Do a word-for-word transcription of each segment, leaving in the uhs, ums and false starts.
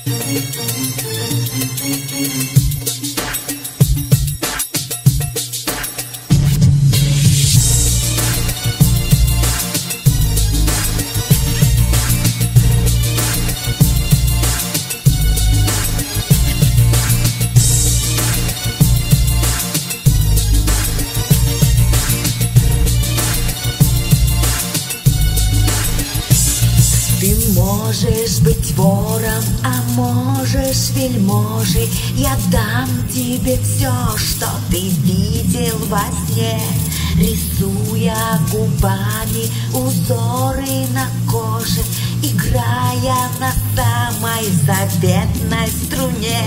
Можешь быть вором, а можешь вельможей. Я дам тебе все, что ты видел во сне, рисуя губами узоры на коже, играя на самой заветной струне.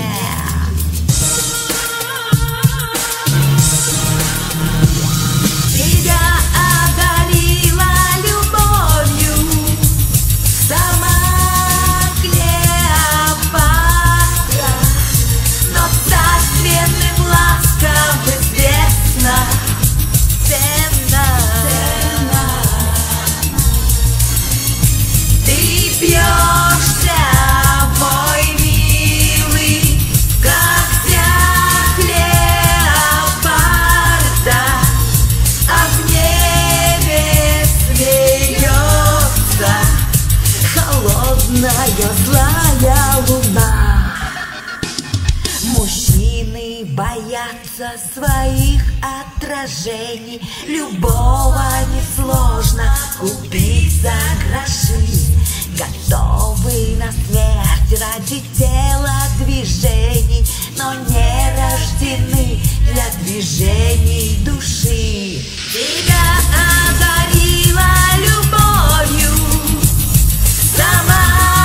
Злая луна. Мужчины боятся своих отражений. Любого несложно купить за гроши. Готовы на смерть ради тела движений, но не рождены для движений души. Тебя одарила любовью сама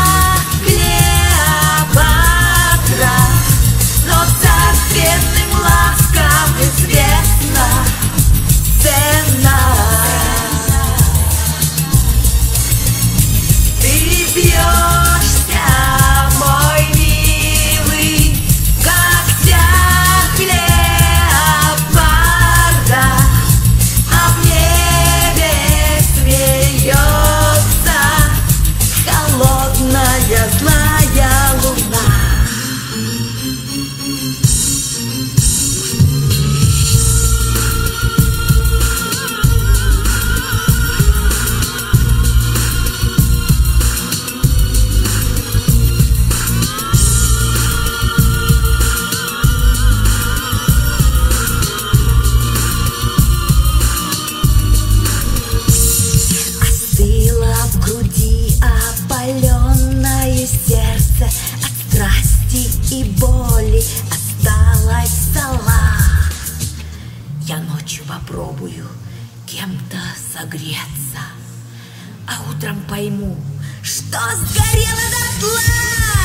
и боли осталась сола. Я ночью попробую кем-то согреться, а утром пойму, что сгорела дотла.